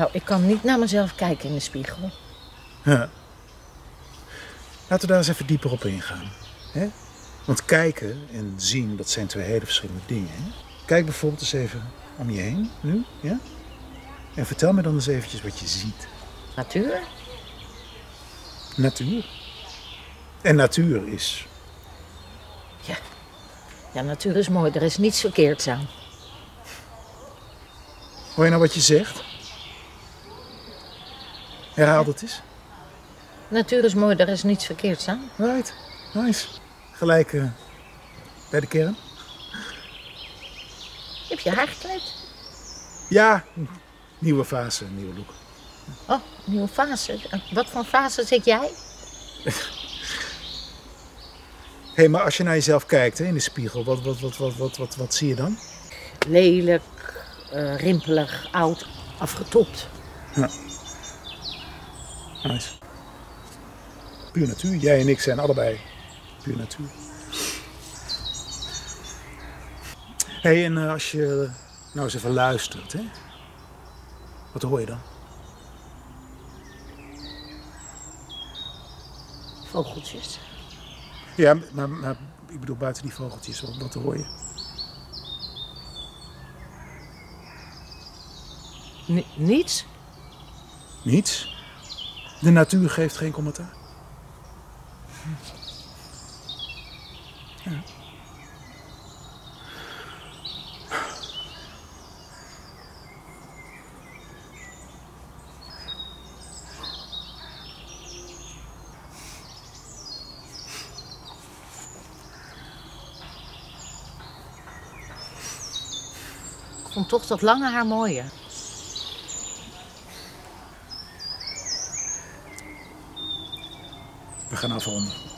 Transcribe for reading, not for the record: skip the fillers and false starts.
Nou, ik kan niet naar mezelf kijken in de spiegel. Ja. Laten we daar eens even dieper op ingaan. Hè? Want kijken en zien, dat zijn twee hele verschillende dingen. Hè? Kijk bijvoorbeeld eens even om je heen, nu. Ja? En vertel me dan eens eventjes wat je ziet. Natuur? Natuur. En natuur is... Ja, natuur is mooi. Er is niets verkeerds aan. Hoor je nou wat je zegt? Herhaal dat eens. Natuur is mooi. Er is niets verkeerds aan. Right, nice. Gelijk bij de kern. Heb je haar gekleed? Ja, nieuwe fase, nieuwe look. Oh, nieuwe fase. Wat voor fase zit jij? Hé, maar als je naar jezelf kijkt hè, in de spiegel, wat zie je dan? Lelijk, rimpelig, oud, afgetopt. Ja. Nice. Puur natuur. Jij en ik zijn allebei puur natuur. Hé, en als je nou eens even luistert, hè? Wat hoor je dan? Vogeltjes. Ja, maar ik bedoel buiten die vogeltjes, wat hoor je? Niets? Niets. De natuur geeft geen commentaar. Ja. Ik vond toch dat lange haar mooier. We gaan afronden.